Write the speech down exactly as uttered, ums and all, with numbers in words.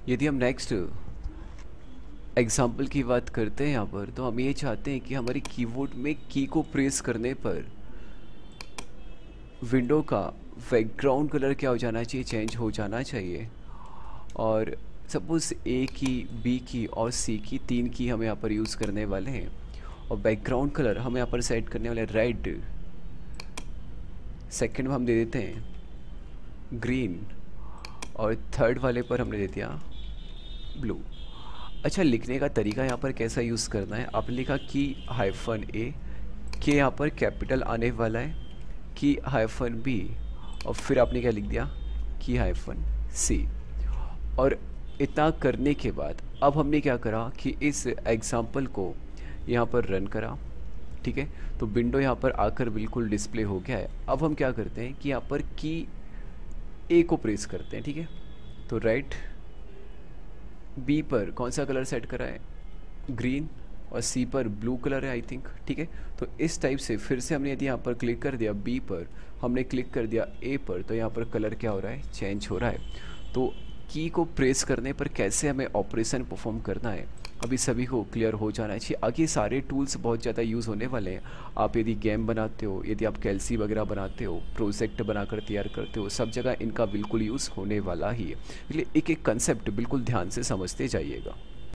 यदि हम next example की बात करते हैं यहाँ पर, तो हम ये चाहते हैं कि हमारे कीबोर्ड में की को प्रेस करने पर विंडो का बैकग्राउंड कलर क्या हो जाना चाहिए, चेंज हो जाना चाहिए। और सपोज़ ए की, बी की और सी की, तीन की हम यहाँ पर यूज़ करने वाले हैं। और बैकग्राउंड कलर हम यहाँ पर सेट करने वाले रेड, सेकंड में हम दे देते हैं ग्रीन, और थर्ड वाले पर हमने दे दिया ब्लू। अच्छा, लिखने का तरीका यहाँ पर कैसा यूज़ करना है, आपने लिखा की हाइफन ए, के यहाँ पर कैपिटल आने वाला है, की हाइफन बी, और फिर आपने क्या लिख दिया, की हाइफन सी। और इतना करने के बाद अब हमने क्या करा कि इस एग्जाम्पल को यहाँ पर रन करा, ठीक है। तो विंडो यहाँ पर आकर बिल्कुल डिस्प्ले हो गया है। अब हम क्या करते हैं कि यहाँ पर की ए को प्रेस करते हैं, ठीक है। तो राइट बी पर कौन सा कलर सेट करा है, ग्रीन, और सी पर ब्लू कलर है आई थिंक, ठीक है। तो इस टाइप से फिर से हमने यदि यहाँ पर क्लिक कर दिया बी पर, हमने क्लिक कर दिया ए पर, तो यहाँ पर कलर क्या हो रहा है, चेंज हो रहा है। तो की को प्रेस करने पर कैसे हमें ऑपरेशन परफॉर्म करना है, अभी सभी को क्लियर हो जाना चाहिए। आगे सारे टूल्स बहुत ज़्यादा यूज़ होने वाले हैं। आप यदि गेम बनाते हो, यदि आप कैलसी वगैरह बनाते हो, प्रोजेक्ट बनाकर तैयार करते हो, सब जगह इनका बिल्कुल यूज़ होने वाला ही है। इसलिए एक एक कंसेप्ट बिल्कुल ध्यान से समझते जाइएगा।